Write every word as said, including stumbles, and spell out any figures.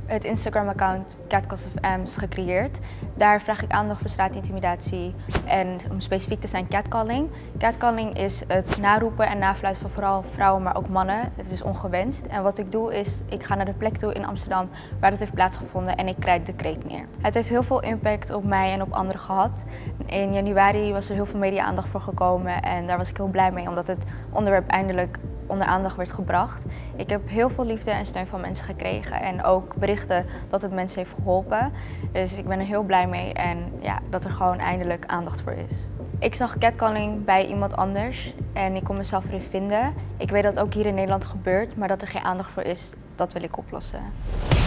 het Instagram-account Catcalls of Ems gecreëerd. Daar vraag ik aandacht voor straatintimidatie en om specifiek te zijn catcalling. Catcalling is het naroepen en nafluiten van vooral vrouwen, maar ook mannen. Het is ongewenst. En wat ik doe is, ik ga naar de plek toe in Amsterdam waar het heeft plaatsgevonden en ik krijg de kreet neer. Het heeft heel veel impact op mij en op anderen gehad. In januari was er heel veel media-aandacht voor gekomen en daar was ik heel blij mee, omdat het onderwerp eindelijk onder aandacht werd gebracht. Ik heb heel veel liefde en steun van mensen gekregen en ook berichten dat het mensen heeft geholpen. Dus ik ben er heel blij mee en ja, dat er gewoon eindelijk aandacht voor is. Ik zag catcalling bij iemand anders en ik kon mezelf erin vinden. Ik weet dat het ook hier in Nederland gebeurt, maar dat er geen aandacht voor is, dat wil ik oplossen.